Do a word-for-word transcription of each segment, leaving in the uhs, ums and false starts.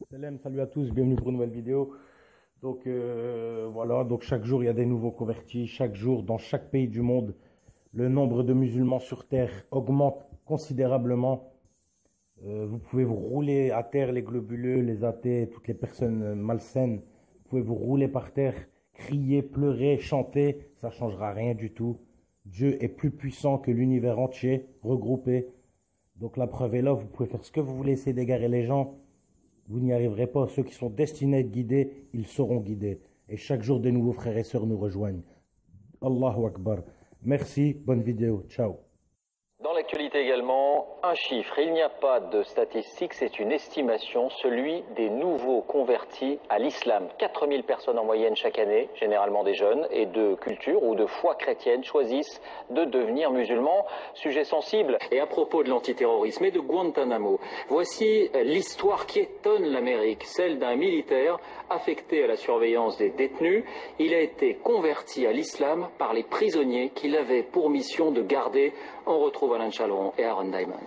Salam, salut à tous, bienvenue pour une nouvelle vidéo. Donc euh, voilà, donc chaque jour il y a des nouveaux convertis, chaque jour dans chaque pays du monde, le nombre de musulmans sur terre augmente considérablement. Euh, vous pouvez vous rouler à terre, les globuleux, les athées, toutes les personnes malsaines. Vous pouvez vous rouler par terre, crier, pleurer, chanter, ça changera rien du tout. Dieu est plus puissant que l'univers entier, regroupé. Donc la preuve est là, vous pouvez faire ce que vous voulez, essayer d'égarer les gens. Vous n'y arriverez pas. Ceux qui sont destinés à être guidés, ils seront guidés. Et chaque jour, des nouveaux frères et sœurs nous rejoignent. Allahu Akbar. Merci, bonne vidéo. Ciao. Dans l'actualité également, un chiffre, il n'y a pas de statistique, c'est une estimation, celui des nouveaux convertis à l'islam. quatre mille personnes en moyenne chaque année, généralement des jeunes, et de culture ou de foi chrétienne choisissent de devenir musulmans, sujet sensible. Et à propos de l'antiterrorisme et de Guantanamo, voici l'histoire qui étonne l'Amérique, celle d'un militaire affecté à la surveillance des détenus. Il a été converti à l'islam par les prisonniers qu'il avait pour mission de garder. On retrouve Alain Chalon et Aaron Diamond.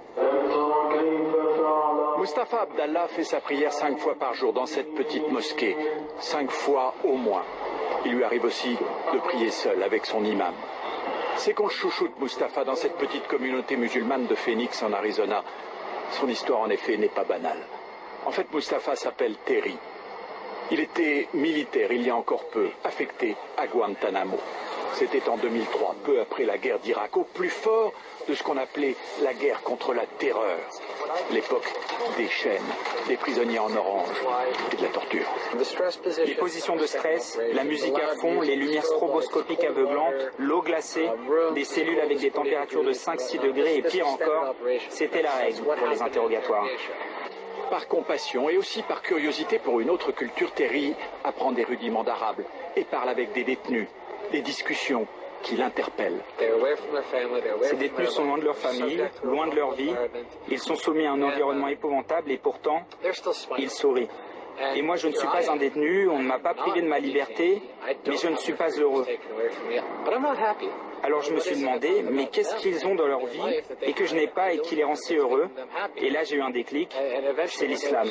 Mustapha Abdallah fait sa prière cinq fois par jour dans cette petite mosquée. Cinq fois au moins. Il lui arrive aussi de prier seul avec son imam. C'est qu'on chouchoute Mustapha dans cette petite communauté musulmane de Phoenix en Arizona. Son histoire en effet n'est pas banale. En fait, Mustapha s'appelle Terry. Il était militaire il y a encore peu, affecté à Guantanamo. C'était en deux mille trois, peu après la guerre d'Irak, au plus fort de ce qu'on appelait la guerre contre la terreur. L'époque des chaînes, des prisonniers en orange et de la torture. Les positions de stress, la musique à fond, les lumières stroboscopiques aveuglantes, l'eau glacée, des cellules avec des températures de cinq à six degrés et pire encore, c'était la règle pour les interrogatoires. Par compassion et aussi par curiosité pour une autre culture, Terry apprend des rudiments d'arabe et parle avec des détenus, des discussions qui l'interpellent. Ces détenus sont loin de leur famille, loin de leur vie, ils sont soumis à un environnement épouvantable et pourtant, ils sourient. Et moi je ne suis pas un détenu, on ne m'a pas privé de ma liberté, mais je ne suis pas heureux. Alors je me suis demandé, mais qu'est-ce qu'ils ont dans leur vie et que je n'ai pas et qui les rend si heureux? Et là j'ai eu un déclic, c'est l'islam.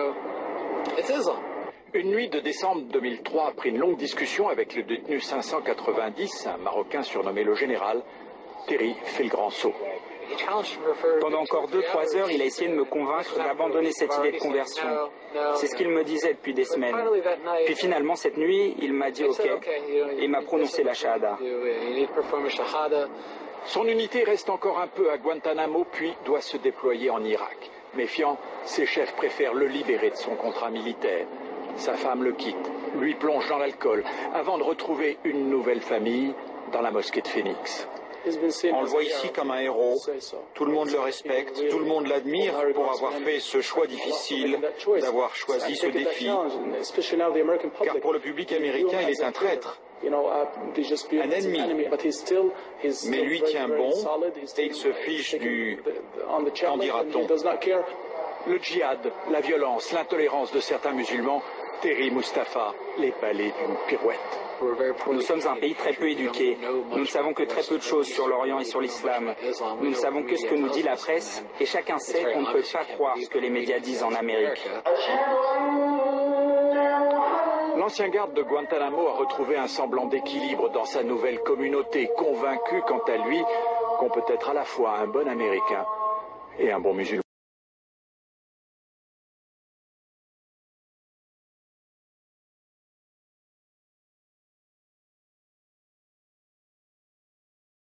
Une nuit de décembre deux mille trois, après une longue discussion avec le détenu cinq cent quatre-vingt-dix, un Marocain surnommé le Général, Terry fait le grand saut. Pendant encore deux trois heures, il a essayé de me convaincre d'abandonner cette idée de conversion. C'est ce qu'il me disait depuis des semaines. Puis finalement, cette nuit, il m'a dit OK et m'a prononcé la shahada. Son unité reste encore un peu à Guantanamo, puis doit se déployer en Irak. Méfiant, ses chefs préfèrent le libérer de son contrat militaire. Sa femme le quitte, lui plonge dans l'alcool, avant de retrouver une nouvelle famille dans la mosquée de Phoenix. On le voit ici comme un héros, tout le monde le respecte, tout le monde l'admire pour avoir fait ce choix difficile, d'avoir choisi ce défi, car pour le public américain, il est un traître, un ennemi, mais lui tient bon et il se fiche du « qu'en dira-t-on ». Le djihad, la violence, l'intolérance de certains musulmans, Terry Mustapha les balaie d'une pirouette. Nous sommes un pays très peu éduqué. Nous ne savons que très peu de choses sur l'Orient et sur l'islam. Nous ne savons que ce que nous dit la presse et chacun sait qu'on ne peut pas croire ce que les médias disent en Amérique. L'ancien garde de Guantanamo a retrouvé un semblant d'équilibre dans sa nouvelle communauté, convaincu quant à lui qu'on peut être à la fois un bon Américain et un bon musulman.